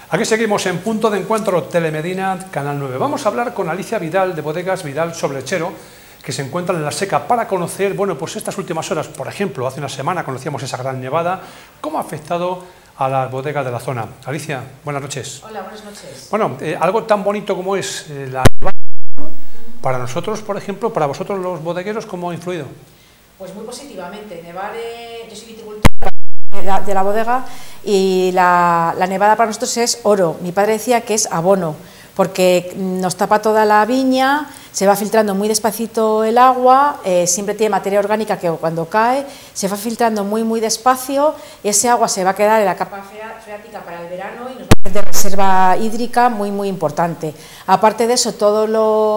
Aquí seguimos en Punto de Encuentro, Telemedina, Canal 9. Vamos a hablar con Alicia Vidal, de Bodegas Vidal Sobrechero, que se encuentran en la Seca, para conocer, bueno, pues estas últimas horas, por ejemplo, hace una semana conocíamos esa gran nevada, cómo ha afectado a las bodegas de la zona. Alicia, buenas noches. Hola, buenas noches. Bueno, algo tan bonito como es la nevada, para nosotros, por ejemplo, para vosotros los bodegueros, ¿cómo ha influido? Pues muy positivamente. Nevar, yo soy viticultora de la bodega y la nevada para nosotros es oro. Mi padre decía que es abono, porque nos tapa toda la viña, se va filtrando muy despacito el agua, siempre tiene materia orgánica que cuando cae se va filtrando muy despacio, y ese agua se va a quedar en la capa freática para el verano y nos va a hacer de reserva hídrica muy importante. Aparte de eso, todos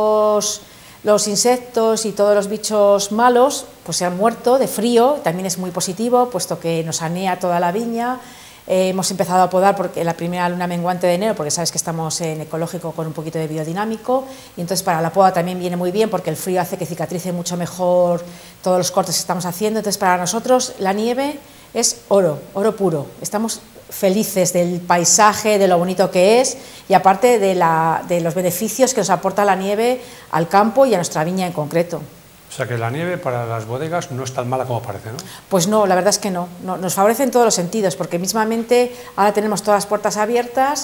los insectos y todos los bichos malos pues se han muerto de frío, también es muy positivo, puesto que nos anea toda la viña. Hemos empezado a podar porque la primera luna menguante de enero, porque sabes que estamos en ecológico con un poquito de biodinámico, y entonces para la poda también viene muy bien porque el frío hace que cicatrice mucho mejor todos los cortes que estamos haciendo. Entonces para nosotros la nieve es oro puro. Estamos felices del paisaje, de lo bonito que es, y aparte de los beneficios que nos aporta la nieve al campo y a nuestra viña en concreto. O sea que la nieve para las bodegas no es tan mala como parece, ¿no? Pues no, la verdad es que no, nos favorece en todos los sentidos, porque mismamente ahora tenemos todas las puertas abiertas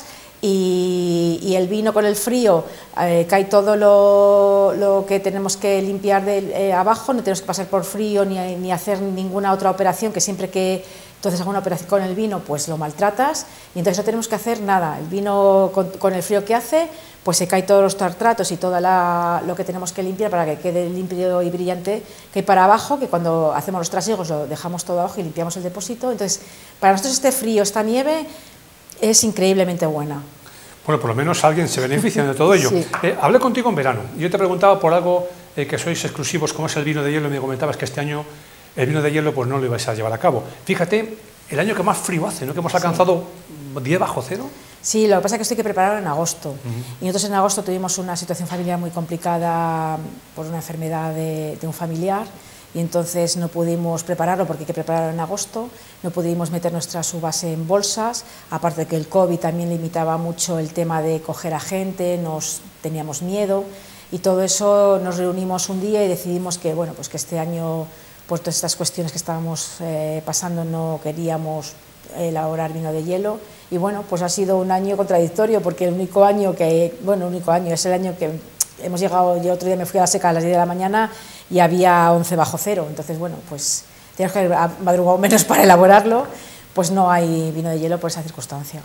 y el vino con el frío, cae todo lo que tenemos que limpiar abajo, no tenemos que pasar por frío ni hacer ninguna otra operación, que siempre que entonces hago una operación con el vino pues lo maltratas, y entonces no tenemos que hacer nada. El vino con el frío que hace pues se cae todos los tartratos y todo lo que tenemos que limpiar para que quede limpio y brillante, que hay para abajo, que cuando hacemos los trasiegos lo dejamos todo abajo y limpiamos el depósito. Entonces para nosotros este frío, esta nieve es increíblemente buena. Bueno, por lo menos alguien se beneficia de todo ello. Sí. Hablé contigo en verano, yo te preguntaba por algo que sois exclusivos, como es el vino de hielo, y me comentabas que este año el vino de hielo pues no lo ibais a llevar a cabo. Fíjate, el año que más frío hace, ¿no? Que hemos alcanzado 10 bajo cero. Sí, lo que pasa es que esto hay que prepararlo en agosto. Y nosotros en agosto tuvimos una situación familiar muy complicada por una enfermedad de un familiar, y entonces no pudimos prepararlo porque hay que prepararlo en agosto, no pudimos meter nuestras uvas en bolsas, aparte de que el COVID también limitaba mucho el tema de coger a gente, teníamos miedo, y todo eso nos reunimos un día y decidimos que, bueno, pues que este año, por todas estas cuestiones que estábamos pasando, no queríamos elaborar vino de hielo. Y bueno, pues ha sido un año contradictorio, porque el único año es el año que hemos llegado. Yo otro día me fui a la Seca a las 10 de la mañana y había 11 bajo cero, entonces bueno, pues tenemos que haber madrugado menos para elaborarlo, pues no hay vino de hielo por esa circunstancia.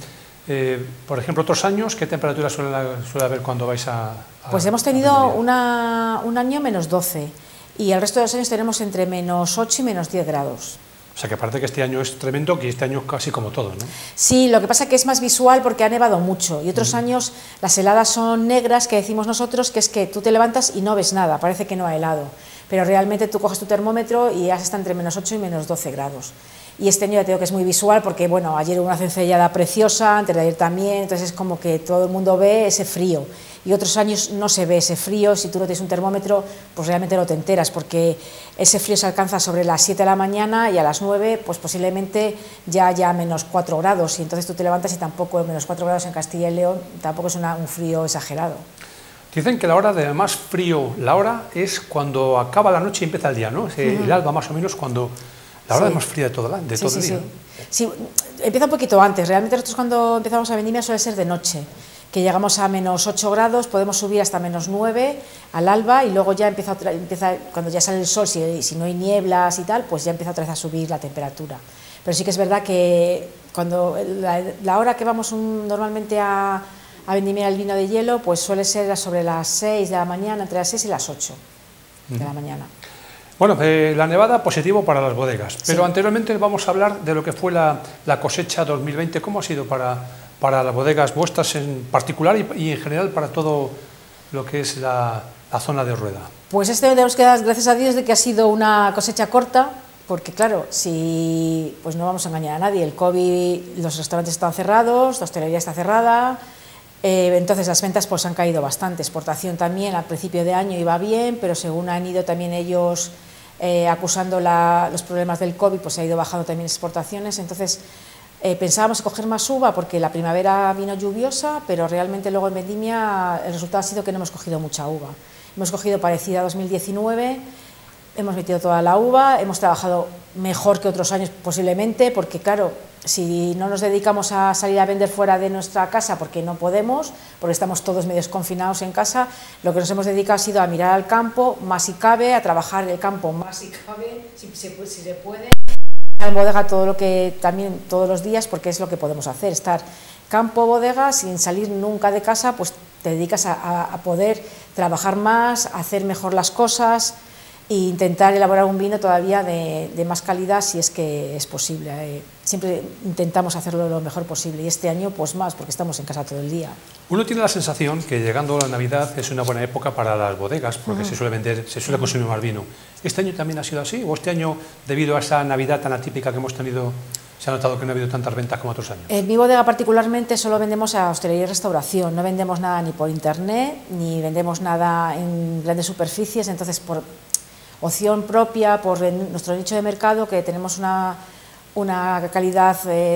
Por ejemplo, otros años, ¿qué temperatura suele haber cuando vais a pues hemos tenido un año menos 12, y el resto de los años tenemos entre menos 8 y menos 10 grados. O sea, que parece que este año es tremendo, que este año casi como todo, ¿no? Sí, lo que pasa es que es más visual porque ha nevado mucho, y otros años las heladas son negras, que decimos nosotros, que es que tú te levantas y no ves nada, parece que no ha helado, pero realmente tú coges tu termómetro y ya está entre menos 8 y menos 12 grados. Y este año ya te digo que es muy visual porque, bueno, ayer hubo una cencellada preciosa, antes de ayer también, entonces es como que todo el mundo ve ese frío. Y otros años no se ve ese frío, si tú no tienes un termómetro, pues realmente no te enteras, porque ese frío se alcanza sobre las 7 de la mañana y a las 9, pues posiblemente ya menos 4 grados, y entonces tú te levantas y tampoco, menos 4 grados en Castilla y León, tampoco es un frío exagerado. Dicen que la hora de más frío, la hora es cuando acaba la noche y empieza el día, ¿no? El alba más o menos cuando... La hora más fría de todo el día. Sí, empieza un poquito antes. Realmente nosotros cuando empezamos a vendimia suele ser de noche, que llegamos a menos 8 grados, podemos subir hasta menos 9 al alba, y luego ya empieza cuando ya sale el sol, si no hay nieblas y tal, pues ya empieza otra vez a subir la temperatura. Pero sí que es verdad que cuando la hora que vamos normalmente a vendimiar el vino de hielo, pues suele ser sobre las 6 de la mañana, entre las 6 y las 8 de la mañana. Bueno, la nevada positivo para las bodegas, pero sí. Anteriormente vamos a hablar de lo que fue la cosecha 2020. ¿Cómo ha sido para las bodegas vuestras en particular y en general para todo lo que es la zona de Rueda? Pues este año tenemos que dar gracias a Dios de que ha sido una cosecha corta, porque claro, pues no vamos a engañar a nadie, el COVID, los restaurantes están cerrados, la hostelería está cerrada, entonces las ventas pues han caído bastante. Exportación también al principio de año iba bien, pero según han ido también ellos acusando los problemas del COVID, pues se ha ido bajando también exportaciones. Entonces Pensábamos coger más uva porque la primavera vino lluviosa, pero realmente luego en vendimia el resultado ha sido que no hemos cogido mucha uva. Hemos cogido parecida a 2019, hemos metido toda la uva, hemos trabajado mejor que otros años posiblemente, porque claro, si no nos dedicamos a salir a vender fuera de nuestra casa porque no podemos, porque estamos todos medios confinados en casa, lo que nos hemos dedicado ha sido a mirar al campo, más si cabe, a trabajar el campo más si cabe, si se puede, en bodega también todos los días, porque es lo que podemos hacer, estar campo, bodega, sin salir nunca de casa, pues te dedicas a poder trabajar más, a hacer mejor las cosas e intentar elaborar un vino todavía de más calidad si es que es posible. Siempre intentamos hacerlo lo mejor posible y este año pues más, porque estamos en casa todo el día. Uno tiene la sensación que llegando la Navidad es una buena época para las bodegas, porque se suele consumir más vino. ¿Este año también ha sido así? ¿O este año, debido a esa Navidad tan atípica que hemos tenido, se ha notado que no ha habido tantas ventas como otros años? En mi bodega particularmente solo vendemos a hostelería y restauración, no vendemos nada ni por internet, ni vendemos nada en grandes superficies, entonces por opción propia, por nuestro nicho de mercado, que tenemos una calidad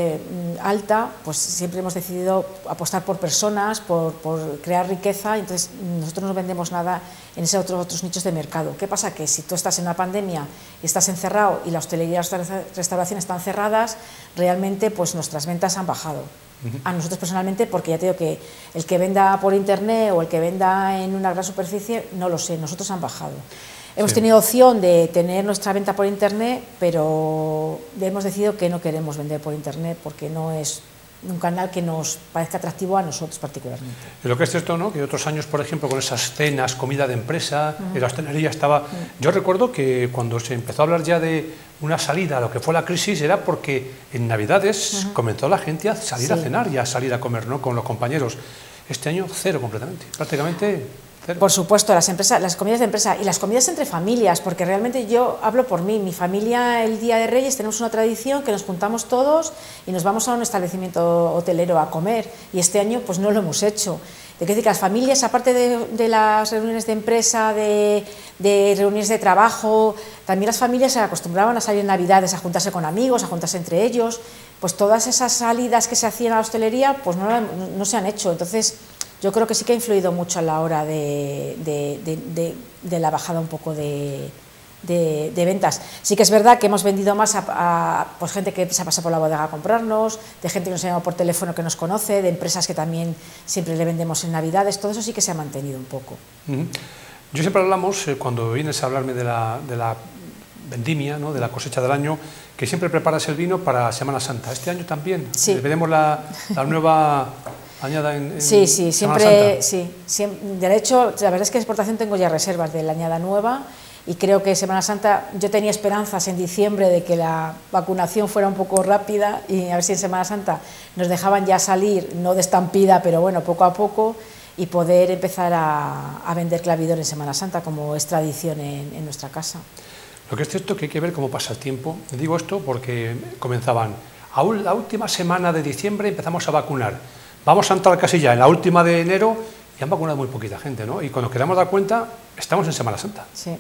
alta, pues siempre hemos decidido apostar por personas, por crear riqueza, entonces nosotros no vendemos nada en esos otros nichos de mercado. ¿Qué pasa? Que si tú estás en una pandemia y estás encerrado y la hostelería y la restauración están cerradas, realmente pues nuestras ventas han bajado. A nosotros personalmente, porque ya te digo que el que venda por internet o el que venda en una gran superficie, no lo sé, nosotros han bajado. Hemos tenido opción de tener nuestra venta por internet, pero hemos decidido que no queremos vender por internet porque no es un canal que nos parezca atractivo a nosotros particularmente. Lo que es cierto, ¿no?, que otros años, por ejemplo, con esas cenas, comida de empresa, la hostelería estaba... Yo recuerdo que cuando se empezó a hablar ya de una salida a lo que fue la crisis, era porque en Navidades comenzó la gente a salir a cenar y a salir a comer, ¿no?, con los compañeros. Este año cero completamente, prácticamente... Por supuesto, las comidas de empresa y las comidas entre familias, porque realmente yo hablo por mí, mi familia el Día de Reyes tenemos una tradición que nos juntamos todos y nos vamos a un establecimiento hotelero a comer y este año pues no lo hemos hecho. De decir que las familias, aparte de las reuniones de empresa, de reuniones de trabajo, también las familias se acostumbraban a salir en Navidades, a juntarse con amigos, a juntarse entre ellos, pues todas esas salidas que se hacían a la hostelería pues no se han hecho, entonces... Yo creo que sí que ha influido mucho a la hora de la bajada un poco de ventas. Sí que es verdad que hemos vendido más a pues gente que se ha pasado por la bodega a comprarnos, de gente que nos ha llamado por teléfono que nos conoce, de empresas que también siempre le vendemos en Navidades, todo eso sí que se ha mantenido un poco. Yo siempre hablamos, cuando vienes a hablarme de la vendimia, ¿no?, de la cosecha del año, que siempre preparas el vino para Semana Santa. Este año también veremos la nueva... añada en sí, siempre, de hecho, la verdad es que en exportación tengo ya reservas de la añada nueva y creo que Semana Santa, yo tenía esperanzas en diciembre de que la vacunación fuera un poco rápida y a ver si en Semana Santa nos dejaban ya salir, no de estampida, pero bueno, poco a poco, y poder empezar a vender clavidor en Semana Santa, como es tradición en nuestra casa. Lo que es cierto que hay que ver cómo pasa el tiempo. Digo esto porque comenzaban, la última semana de diciembre empezamos a vacunar. Vamos a entrar casi ya en la última de enero y han vacunado muy poquita gente, ¿no? Y cuando queramos dar cuenta, estamos en Semana Santa. Sí.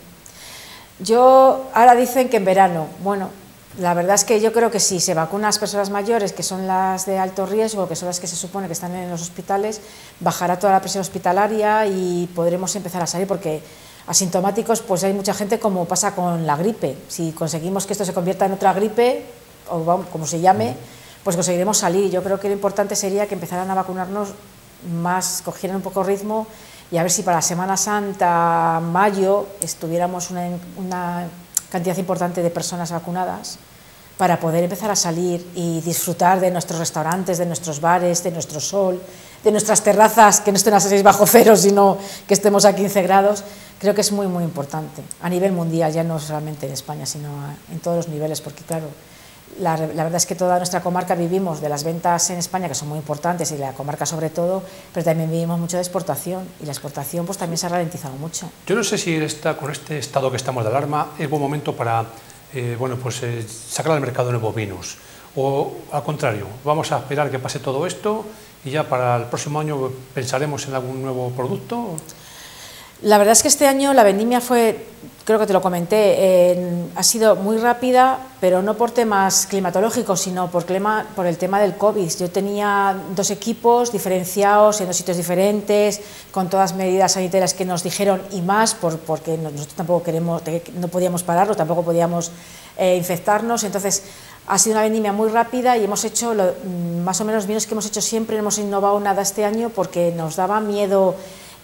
Ahora dicen que en verano, bueno, la verdad es que yo creo que si se vacunan a las personas mayores, que son las de alto riesgo, que son las que se supone que están en los hospitales, bajará toda la presión hospitalaria y podremos empezar a salir, porque asintomáticos, pues hay mucha gente, como pasa con la gripe. Si conseguimos que esto se convierta en otra gripe, o como se llame, pues conseguiremos salir. Yo creo que lo importante sería que empezaran a vacunarnos más, cogieran un poco ritmo y a ver si para Semana Santa, mayo, estuviéramos una cantidad importante de personas vacunadas para poder empezar a salir y disfrutar de nuestros restaurantes, de nuestros bares, de nuestro sol, de nuestras terrazas, que no estén a 6 bajo cero, sino que estemos a 15 grados. Creo que es muy, muy importante a nivel mundial, ya no solamente en España, sino en todos los niveles, porque claro, la verdad es que toda nuestra comarca vivimos de las ventas en España, que son muy importantes, y la comarca sobre todo, pero también vivimos mucho de exportación, y la exportación pues también se ha ralentizado mucho. Yo no sé si con este estado que estamos de alarma es buen momento para sacar al mercado nuevos vinos, o al contrario, vamos a esperar que pase todo esto y ya para el próximo año pensaremos en algún nuevo producto. La verdad es que este año la vendimia fue, creo que te lo comenté, ha sido muy rápida, pero no por temas climatológicos, sino por el tema del COVID. Yo tenía 2 equipos diferenciados en 2 sitios diferentes, con todas las medidas sanitarias que nos dijeron y más, porque nosotros tampoco no podíamos pararlo, tampoco podíamos infectarnos. Entonces ha sido una vendimia muy rápida y hemos hecho más o menos los vinos que hemos hecho siempre. No hemos innovado nada este año porque nos daba miedo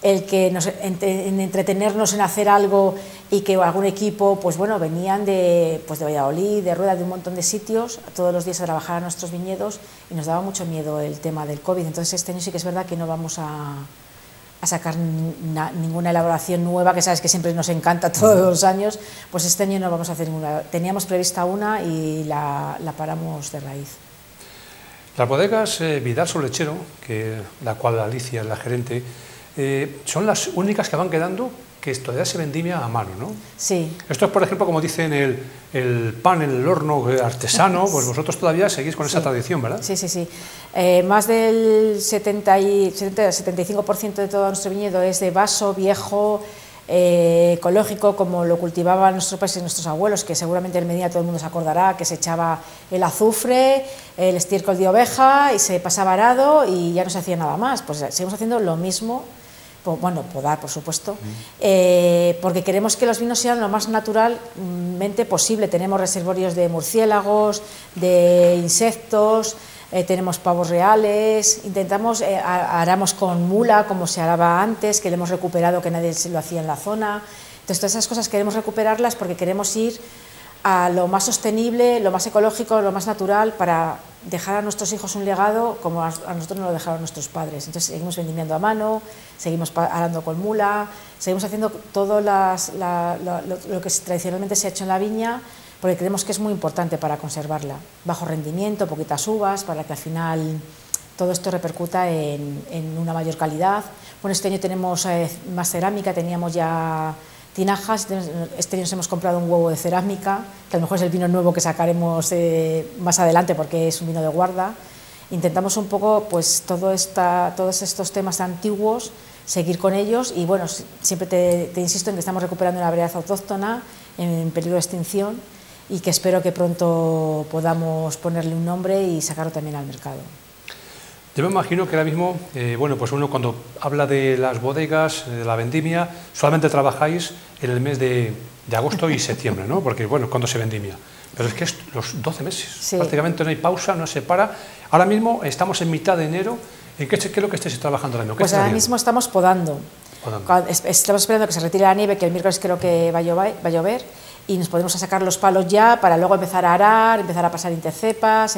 en entretenernos en hacer algo y que algún equipo, pues bueno, venían de Valladolid, de Rueda, de un montón de sitios, todos los días a trabajar a nuestros viñedos, y nos daba mucho miedo el tema del COVID. Entonces este año sí que es verdad que no vamos a sacar ninguna elaboración nueva, que sabes que siempre nos encanta todos los años. Pues este año no vamos a hacer ninguna. Teníamos prevista una y la paramos de raíz. Las bodegas Vidal Solechero, la cual Alicia es la gerente, son las únicas que van quedando que todavía se vendimia a mano, ¿no? Sí. Esto es, por ejemplo, como dicen, el pan en el horno artesano, pues vosotros todavía seguís con esa tradición, ¿verdad? Sí, sí, sí. Más del 70-75% de todo nuestro viñedo es de vaso viejo, ecológico, como lo cultivaban nuestros padres y nuestros abuelos, que seguramente en Medina todo el mundo se acordará, que se echaba el azufre, el estiércol de oveja y se pasaba arado y ya no se hacía nada más. Pues seguimos haciendo lo mismo. Bueno, podar, por supuesto, porque queremos que los vinos sean lo más naturalmente posible. Tenemos reservorios de murciélagos, de insectos, tenemos pavos reales, aramos con mula, como se araba antes, que le hemos recuperado, que nadie se lo hacía en la zona. Entonces, todas esas cosas queremos recuperarlas porque queremos ir a lo más sostenible, lo más ecológico, lo más natural, para dejar a nuestros hijos un legado como a nosotros nos lo dejaron nuestros padres. Entonces seguimos vendimiando a mano, seguimos arando con mula, seguimos haciendo todo lo que tradicionalmente se ha hecho en la viña, porque creemos que es muy importante para conservarla. Bajo rendimiento, poquitas uvas, para que al final todo esto repercuta en una mayor calidad. Bueno, este año tenemos más cerámica, teníamos ya tinajas. Este año nos hemos comprado un huevo de cerámica, que a lo mejor es el vino nuevo que sacaremos más adelante porque es un vino de guarda. Intentamos un poco, pues, todos estos temas antiguos, seguir con ellos, y bueno, siempre te insisto en que estamos recuperando una variedad autóctona en peligro de extinción y que espero que pronto podamos ponerle un nombre y sacarlo también al mercado. Yo me imagino que ahora mismo, bueno, pues uno cuando habla de las bodegas, de la vendimia, solamente trabajáis en el mes de agosto y septiembre, ¿no? Porque, bueno, cuando se vendimia. Pero es que es los 12 meses, sí. Prácticamente no hay pausa, no se para. Ahora mismo estamos en mitad de enero. ¿En qué es lo que estáis trabajando ahora mismo? Pues ahora mismo estamos podando. Estamos esperando que se retire la nieve, que el miércoles creo que va a llover, y nos podemos sacar los palos ya para luego empezar a arar, empezar a pasar intercepas,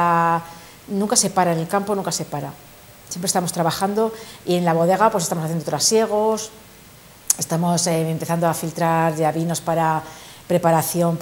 Nunca se para, en el campo nunca se para. Siempre estamos trabajando, y en la bodega pues estamos haciendo trasiegos, estamos empezando a filtrar ya vinos para preparación,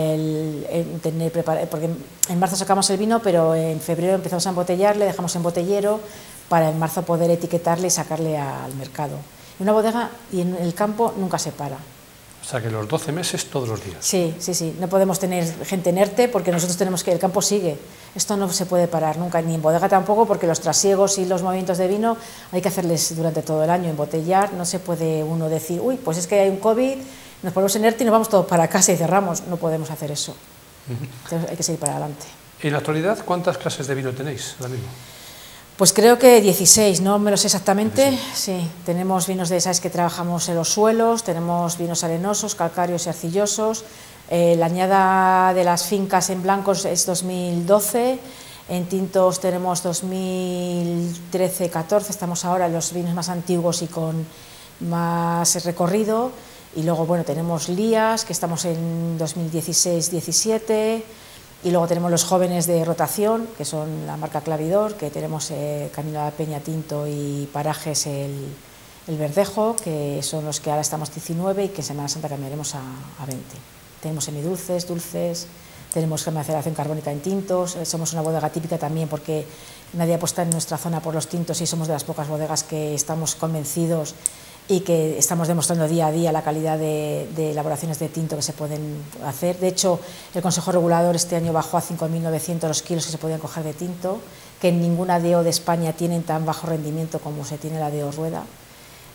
porque en marzo sacamos el vino, pero en febrero empezamos a embotellarle, dejamos en botellero para en marzo poder etiquetarle y sacarle al mercado. En una bodega y en el campo nunca se para. O sea que los 12 meses todos los días. Sí, sí, sí. No podemos tener gente inerte porque nosotros tenemos que... El campo sigue. Esto no se puede parar nunca, ni en bodega tampoco, porque los trasiegos y los movimientos de vino hay que hacerles durante todo el año. Embotellar, no se puede uno decir, uy, pues es que hay un COVID, nos ponemos inerte y nos vamos todos para casa y cerramos. No podemos hacer eso. Entonces hay que seguir para adelante. En la actualidad, ¿cuántas clases de vino tenéis ahora mismo? Pues creo que 16, no me lo sé exactamente. Sí, tenemos vinos de esas que trabajamos en los suelos, tenemos vinos arenosos, calcáreos y arcillosos. La añada de las fincas en blancos es 2012, en tintos tenemos 2013-14, estamos ahora en los vinos más antiguos y con más recorrido. Y luego, bueno, tenemos Lías, que estamos en 2016-17. Y luego tenemos los jóvenes de rotación, que son la marca Clavidor, que tenemos Camino a la Peña Tinto y Parajes el Verdejo, que son los que ahora estamos 19 y que en Semana Santa cambiaremos a 20. Tenemos semidulces, dulces, tenemos maceración carbónica en tintos, somos una bodega típica también porque nadie apuesta en nuestra zona por los tintos y somos de las pocas bodegas que estamos convencidos y que estamos demostrando día a día la calidad de elaboraciones de tinto que se pueden hacer. De hecho, el Consejo Regulador este año bajó a 5.900 los kilos que se podían coger de tinto, que en ninguna DO de España tienen tan bajo rendimiento como se tiene la DO Rueda.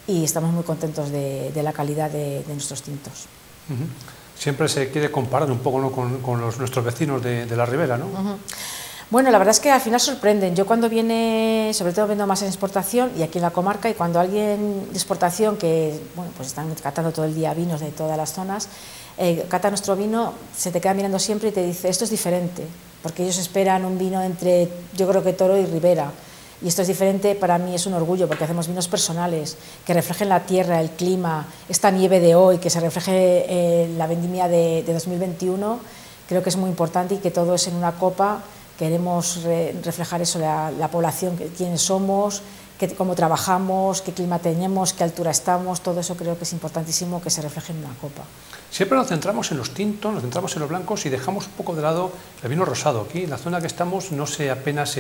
y estamos muy contentos de la calidad de nuestros tintos. Siempre se quiere comparar un poco, ¿no?, con nuestros vecinos de la ribera, ¿no? Bueno, la verdad es que al final sorprenden. Yo cuando viene, sobre todo vendo más en exportación y aquí en la comarca, y cuando alguien de exportación, que bueno, pues están catando todo el día vinos de todas las zonas, cata nuestro vino, se te queda mirando siempre y te dice, esto es diferente, porque ellos esperan un vino entre, yo creo que Toro y Ribera, y esto es diferente. Para mí es un orgullo, porque hacemos vinos personales, que reflejen la tierra, el clima, esta nieve de hoy, que se refleje la vendimia de 2021, creo que es muy importante, y que todo es en una copa. Queremos reflejar eso, la población, quiénes somos, cómo trabajamos, qué clima tenemos, qué altura estamos, todo eso creo que es importantísimo que se refleje en una copa. Siempre nos centramos en los tintos, nos centramos en los blancos y dejamos un poco de lado el vino rosado. Aquí en la zona que estamos no se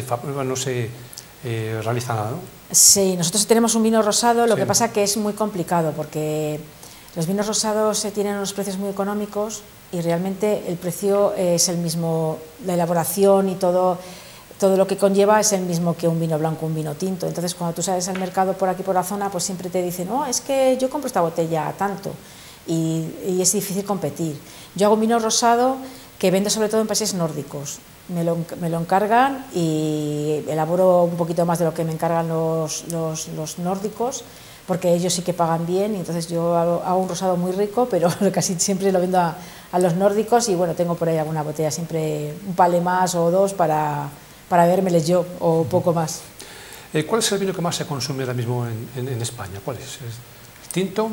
realiza nada, ¿no? Sí, nosotros tenemos un vino rosado, lo que pasa que es muy complicado, porque los vinos rosados tienen unos precios muy económicos y realmente el precio es el mismo, la elaboración y todo lo que conlleva es el mismo que un vino blanco, un vino tinto. Entonces, cuando tú sales al mercado por aquí, por la zona, pues siempre te dicen, no, es que yo compro esta botella a tanto, y es difícil competir. Yo hago un vino rosado que vendo sobre todo en países nórdicos. Me lo encargan y elaboro un poquito más de lo que me encargan los nórdicos, porque ellos sí que pagan bien, y entonces yo hago un rosado muy rico, pero casi siempre lo vendo a los nórdicos, y bueno, tengo por ahí alguna botella, siempre un pale más o dos para bebérmeles yo, o poco más. ¿Cuál es el vino que más se consume ahora mismo en España? ¿Cuál es? ¿El tinto?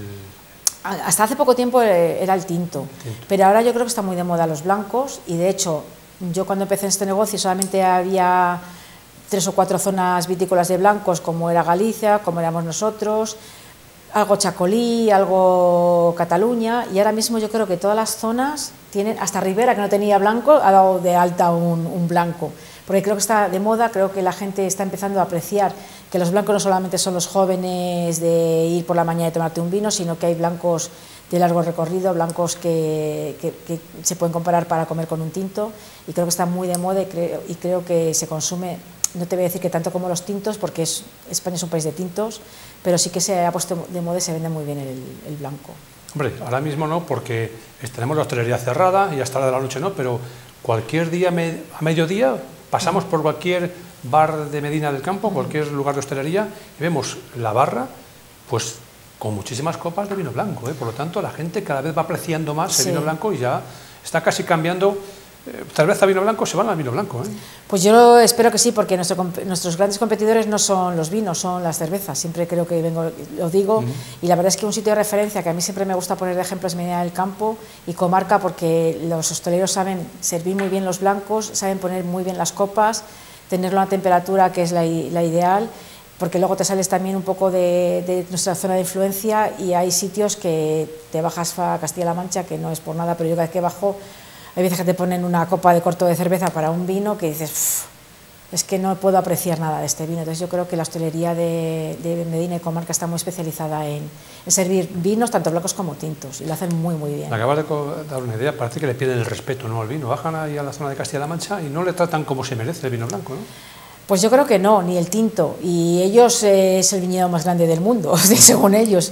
Hasta hace poco tiempo era el tinto, pero ahora yo creo que está muy de moda los blancos, y de hecho yo cuando empecé en este negocio solamente había 3 o 4 zonas vitícolas de blancos, como era Galicia, como éramos nosotros, algo Chacolí, algo Cataluña, y ahora mismo yo creo que todas las zonas tienen, hasta Ribera, que no tenía blanco, ha dado de alta un blanco, porque creo que está de moda, creo que la gente está empezando a apreciar que los blancos no solamente son los jóvenes de ir por la mañana y tomarte un vino, sino que hay blancos de largo recorrido, blancos que se pueden comparar para comer con un tinto, y creo que está muy de moda, y creo que se consume, no te voy a decir que tanto como los tintos, porque España es un país de tintos, pero sí que se ha puesto de moda y se vende muy bien el blanco. Hombre, ahora mismo no, porque tenemos la hostelería cerrada y hasta la de la noche no, pero cualquier día a mediodía pasamos por cualquier bar de Medina del Campo, cualquier lugar de hostelería, y vemos la barra, pues con muchísimas copas de vino blanco, por lo tanto la gente cada vez va apreciando más el vino blanco, y ya está casi cambiando. Cerveza, vino blanco, se van al vino blanco, ¿eh? Pues yo espero que sí, porque nuestros grandes competidores no son los vinos, son las cervezas. Siempre creo que lo digo, y la verdad es que un sitio de referencia que a mí siempre me gusta poner de ejemplo es Medina del Campo y comarca, porque los hosteleros saben servir muy bien los blancos, saben poner muy bien las copas, tenerlo a una temperatura que es la ideal, porque luego te sales también un poco de nuestra zona de influencia, y hay sitios que te bajas a Castilla-La Mancha, que no es por nada, pero yo cada vez que bajo, hay veces que te ponen una copa de corto de cerveza para un vino que dices, es que no puedo apreciar nada de este vino. Entonces yo creo que la hostelería de Medina y comarca está muy especializada en servir vinos tanto blancos como tintos, y lo hacen muy muy bien. Me acabas de dar una idea, parece que le pierden el respeto, ¿no?, al vino. Bajan ahí a la zona de Castilla-La Mancha y no le tratan como se merece el vino blanco, ¿no? Pues yo creo que no, ni el tinto, y ellos es el viñedo más grande del mundo, según ellos.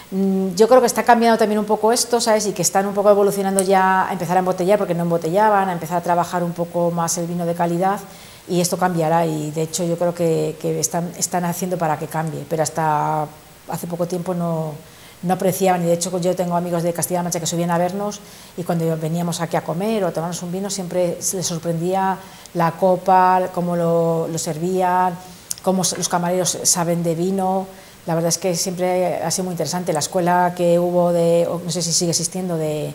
Yo creo que está cambiando también un poco esto, ¿sabes? Y que están un poco evolucionando ya a empezar a embotellar, porque no embotellaban, a empezar a trabajar un poco más el vino de calidad, y esto cambiará, y de hecho yo creo que están haciendo para que cambie, pero hasta hace poco tiempo no apreciaban, y de hecho yo tengo amigos de Castilla-La Mancha que subían a vernos, y cuando veníamos aquí a comer o a tomarnos un vino siempre les sorprendía la copa, cómo lo servían, cómo los camareros saben de vino. La verdad es que siempre ha sido muy interesante. La escuela que hubo no sé si sigue existiendo, que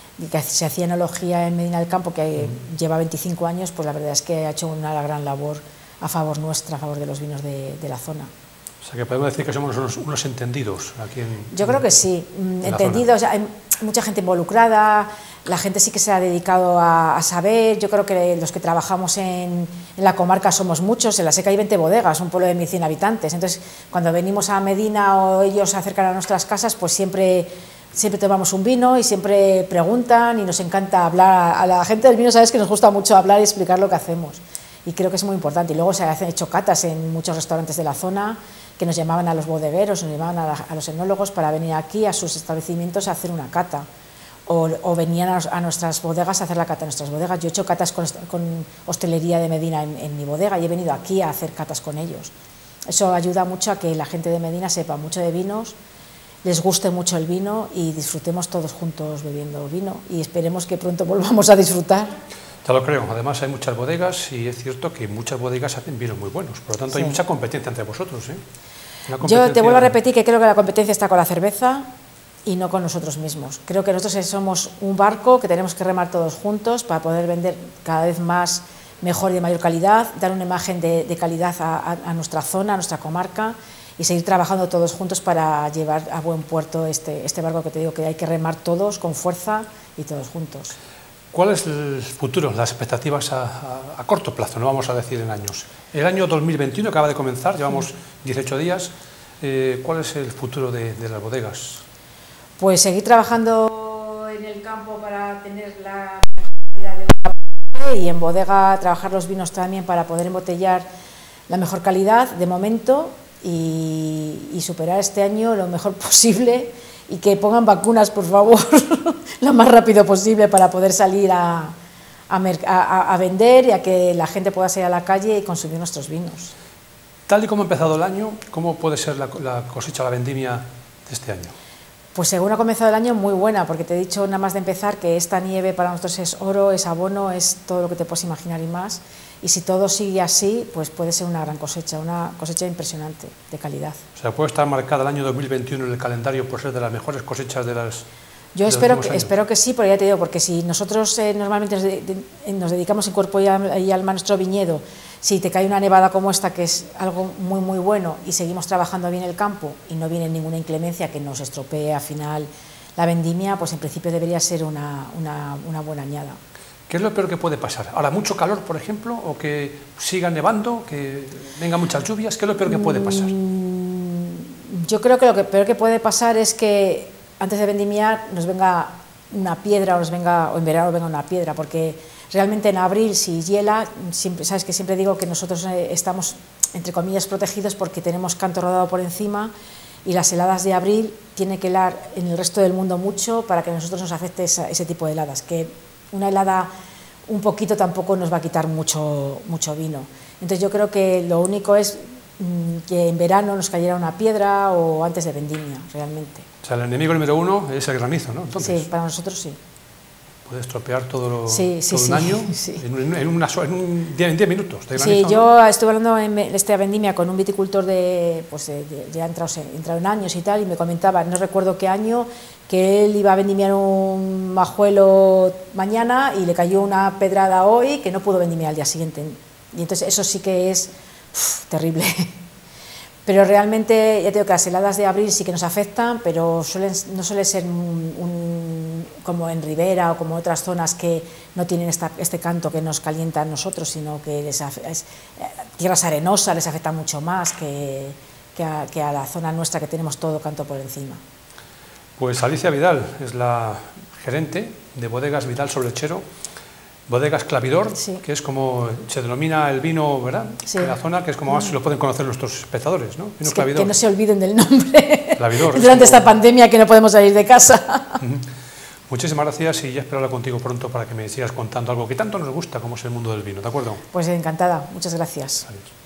se hacía enología en Medina del Campo, que lleva 25 años, pues la verdad es que ha hecho una gran labor a favor nuestra, a favor de los vinos de la zona. O sea, que podemos decir que somos unos entendidos aquí en... Yo creo que sí, entendidos, hay mucha gente involucrada, la gente sí que se ha dedicado a saber. Yo creo que los que trabajamos en la comarca somos muchos, en la Seca hay 20 bodegas, un pueblo de 1.100 habitantes, entonces cuando venimos a Medina o ellos se acercan a nuestras casas, pues siempre tomamos un vino y siempre preguntan, y nos encanta hablar. A la gente del vino, sabes que nos gusta mucho hablar y explicar lo que hacemos, y creo que es muy importante. Y luego se han hecho catas en muchos restaurantes de la zona, que nos llamaban a los bodegueros, nos llamaban a los enólogos para venir aquí a sus establecimientos a hacer una cata, o venían a nuestras bodegas a hacer la cata en nuestras bodegas. Yo he hecho catas con hostelería de Medina en mi bodega y he venido aquí a hacer catas con ellos. Eso ayuda mucho a que la gente de Medina sepa mucho de vinos, les guste mucho el vino y disfrutemos todos juntos bebiendo vino, y esperemos que pronto volvamos a disfrutar. Te lo creo, además hay muchas bodegas y es cierto que muchas bodegas hacen vinos muy buenos, por lo tanto hay mucha competencia entre vosotros, ¿eh? Yo te vuelvo a repetir que creo que la competencia está con la cerveza y no con nosotros mismos. Creo que nosotros somos un barco que tenemos que remar todos juntos para poder vender cada vez más, mejor y de mayor calidad, dar una imagen de calidad a nuestra zona, a nuestra comarca, y seguir trabajando todos juntos para llevar a buen puerto este barco que te digo que hay que remar todos con fuerza y todos juntos. ¿Cuál es el futuro, las expectativas a corto plazo, no vamos a decir en años? El año 2021 acaba de comenzar, llevamos 18 días. ¿Cuál es el futuro de las bodegas? Pues seguir trabajando en el campo para tener la calidad de la, y en bodega trabajar los vinos también para poder embotellar la mejor calidad de momento, y superar este año lo mejor posible, y que pongan vacunas, por favor, lo más rápido posible para poder salir a vender y a que la gente pueda salir a la calle y consumir nuestros vinos. Tal y como ha empezado el año, ¿cómo puede ser la cosecha, la vendimia de este año? Pues según ha comenzado el año, muy buena, porque te he dicho nada más de empezar que esta nieve para nosotros es oro, es abono, es todo lo que te puedes imaginar y más, y si todo sigue así, pues puede ser una gran cosecha, una cosecha impresionante, de calidad. O sea, puede estar marcada el año 2021 en el calendario por ser de las mejores cosechas de las... Yo espero que sí, pero ya te digo, porque si nosotros normalmente nos dedicamos en cuerpo y alma a nuestro viñedo, si te cae una nevada como esta, que es algo muy muy bueno, y seguimos trabajando bien el campo y no viene ninguna inclemencia que nos estropee al final la vendimia, pues en principio debería ser una buena añada. ¿Qué es lo peor que puede pasar? Ahora, mucho calor, por ejemplo, o que siga nevando, que venga muchas lluvias, ¿qué es lo peor que puede pasar? Yo creo que lo peor que puede pasar es que antes de vendimiar nos venga una piedra, o en verano venga una piedra, porque realmente en abril, si hiela, sabes que siempre digo que nosotros estamos, entre comillas, protegidos porque tenemos canto rodado por encima, y las heladas de abril tiene que helar en el resto del mundo mucho para que a nosotros nos afecte ese tipo de heladas, que una helada un poquito tampoco nos va a quitar mucho vino. Entonces yo creo que lo único es que en verano nos cayera una piedra o antes de vendimia, realmente. O sea, el enemigo número uno es el granizo, ¿no? Entonces, sí, para nosotros sí. Puede estropear todo un año en 10 minutos de granizo. Sí, yo estuve hablando en esta vendimia con un viticultor ya entrado en años y tal, y me comentaba, no recuerdo qué año, que él iba a vendimiar un majuelo mañana y le cayó una pedrada hoy que no pudo vendimiar al día siguiente. Y entonces eso sí que es terrible. Pero realmente, ya te digo que las heladas de abril sí que nos afectan, pero no suele ser como en Ribera o como otras zonas que no tienen este canto que nos calienta a nosotros, sino que tierras arenosas les afecta mucho más que a la zona nuestra, que tenemos todo canto por encima. Pues Alicia Vidal es la gerente de Bodegas Vidal Soblechero, Bodegas Clavidor, sí, que es como se denomina el vino, ¿verdad? Sí. En la zona, que es como más lo pueden conocer nuestros espectadores, ¿no? Vino que no se olviden del nombre. Clavidor. Durante esta pandemia que no podemos salir de casa. Muchísimas gracias, y ya espero hablar contigo pronto para que me sigas contando algo que tanto nos gusta, como es el mundo del vino, ¿de acuerdo? Pues encantada, muchas gracias. Adiós.